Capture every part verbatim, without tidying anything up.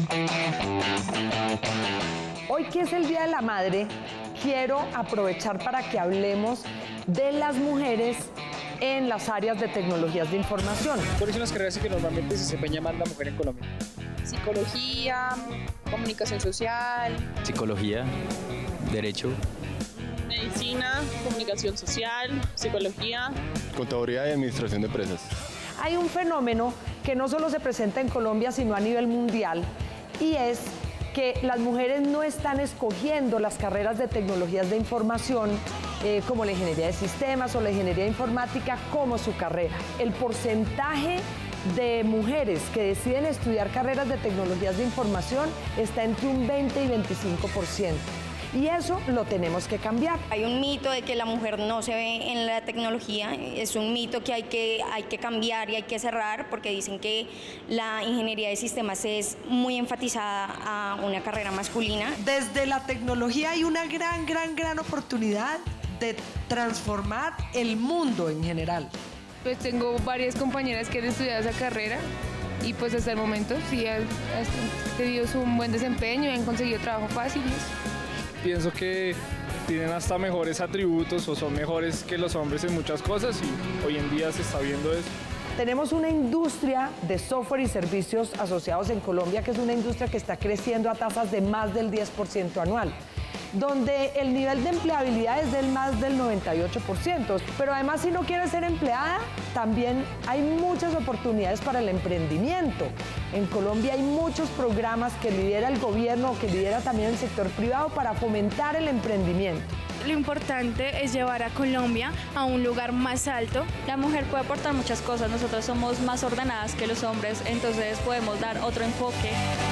Hoy, que es el Día de la Madre, quiero aprovechar para que hablemos de las mujeres en las áreas de tecnologías de información. ¿Cuáles son las carreras que normalmente se desempeña más la mujer en Colombia? Psicología, comunicación social. Psicología, derecho. Medicina, comunicación social, psicología. Contaduría y administración de empresas. Hay un fenómeno que no solo se presenta en Colombia, sino a nivel mundial, y es que las mujeres no están escogiendo las carreras de tecnologías de información eh, como la ingeniería de sistemas o la ingeniería informática como su carrera. El porcentaje de mujeres que deciden estudiar carreras de tecnologías de información está entre un veinte y veinticinco por ciento. Y eso lo tenemos que cambiar. Hay un mito de que la mujer no se ve en la tecnología, es un mito que hay que, hay que cambiar y hay que cerrar, porque dicen que la ingeniería de sistemas es muy enfatizada a una carrera masculina. Desde la tecnología hay una gran, gran, gran oportunidad de transformar el mundo en general. Pues tengo varias compañeras que han estudiado esa carrera y pues hasta el momento sí han, han tenido un buen desempeño y han conseguido trabajo fáciles. Pienso que tienen hasta mejores atributos o son mejores que los hombres en muchas cosas y hoy en día se está viendo eso. Tenemos una industria de software y servicios asociados en Colombia, que es una industria que está creciendo a tasas de más del diez por ciento anual, donde el nivel de empleabilidad es del más del noventa y ocho por ciento. Pero además, si no quieres ser empleada, también hay muchas oportunidades para el emprendimiento. En Colombia hay muchos programas que lidera el gobierno, que lidera también el sector privado para fomentar el emprendimiento. Lo importante es llevar a Colombia a un lugar más alto. La mujer puede aportar muchas cosas, nosotros somos más ordenadas que los hombres, entonces podemos dar otro enfoque.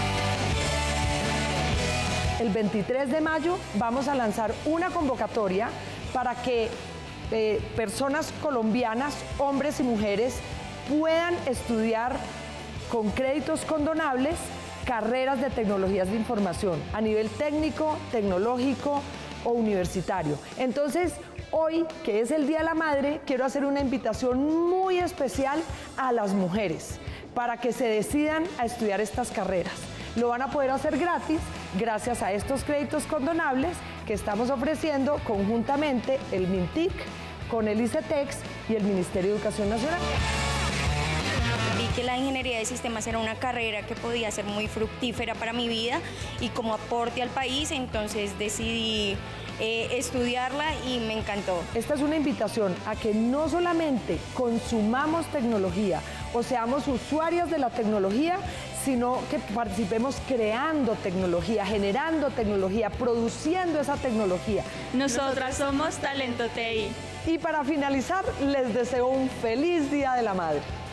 El veintitrés de mayo vamos a lanzar una convocatoria para que eh, personas colombianas, hombres y mujeres, puedan estudiar con créditos condonables carreras de tecnologías de información a nivel técnico, tecnológico o universitario. Entonces, hoy, que es el Día de la Madre, quiero hacer una invitación muy especial a las mujeres para que se decidan a estudiar estas carreras. Lo van a poder hacer gratis gracias a estos créditos condonables que estamos ofreciendo conjuntamente el MINTIC con el ICETEX y el Ministerio de Educación Nacional. Vi que la ingeniería de sistemas era una carrera que podía ser muy fructífera para mi vida y como aporte al país, entonces decidí eh, estudiarla y me encantó. Esta es una invitación a que no solamente consumamos tecnología o seamos usuarias de la tecnología, sino que participemos creando tecnología, generando tecnología, produciendo esa tecnología. Nosotras somos Talento T I. Y para finalizar, les deseo un feliz Día de la Madre.